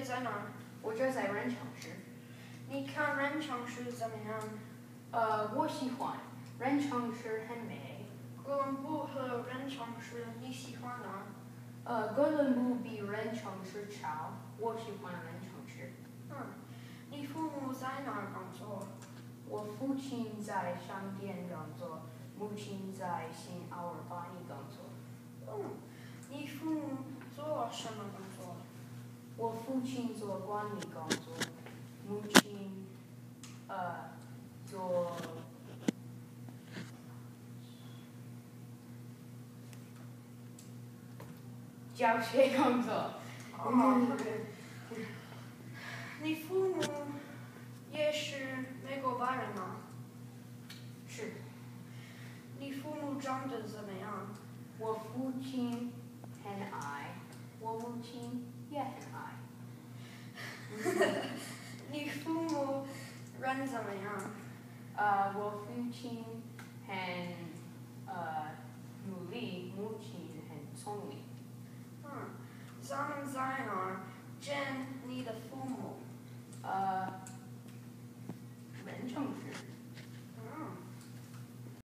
在哪儿？ 我这在任城市。 你看任城市怎么样？ 我喜欢，任城市很美。 哥伦布和任城市，你喜欢哪儿？ 哥伦布比任城市小，我喜欢任城市。 你父母在哪儿工作？ 我父亲在商店工作，母亲在新奥尔巴尼工作。 你父母做什么工作？ 我父亲做管理工作，母亲做教学工作。 你父母也是美国白人吗？ 是。 你父母长得怎么样？ 我父亲很矮，我母亲也很矮。 你父母人怎么样？ 我父亲很努力，母亲很聪明。 咱们在哪